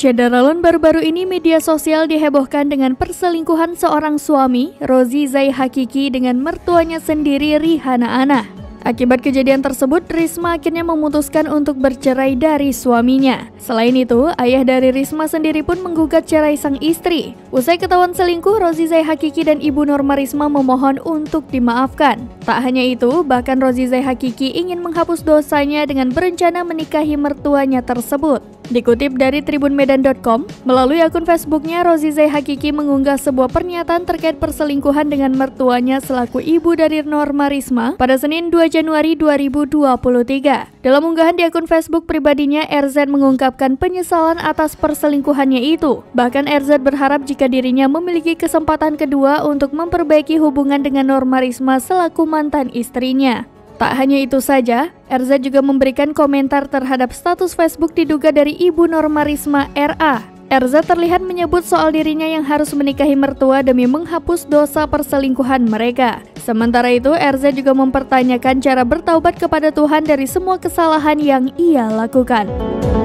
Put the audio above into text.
Syadaralun, baru-baru ini media sosial dihebohkan dengan perselingkuhan seorang suami, Rozi Zai Hakiki, dengan mertuanya sendiri, Rihana Ana. Akibat kejadian tersebut, Risma akhirnya memutuskan untuk bercerai dari suaminya. Selain itu, ayah dari Risma sendiri pun menggugat cerai sang istri. Usai ketahuan selingkuh, Rozi Zai Hakiki dan Ibu Norma Risma memohon untuk dimaafkan. Tak hanya itu, bahkan Rozi Zai Hakiki ingin menghapus dosanya dengan berencana menikahi mertuanya tersebut. Dikutip dari tribunmedan.com, melalui akun Facebooknya, Rozi Zai Hakiki mengunggah sebuah pernyataan terkait perselingkuhan dengan mertuanya selaku ibu dari Norma Risma pada Senin 2 Januari 2023. Dalam unggahan di akun Facebook pribadinya, RZ mengungkapkan penyesalan atas perselingkuhannya itu. Bahkan RZ berharap jika dirinya memiliki kesempatan kedua untuk memperbaiki hubungan dengan Norma Risma selaku mantan istrinya. Tak hanya itu saja, RZ juga memberikan komentar terhadap status Facebook diduga dari Ibu Norma Risma RA. RZ terlihat menyebut soal dirinya yang harus menikahi mertua demi menghapus dosa perselingkuhan mereka. Sementara itu, RZ juga mempertanyakan cara bertaubat kepada Tuhan dari semua kesalahan yang ia lakukan.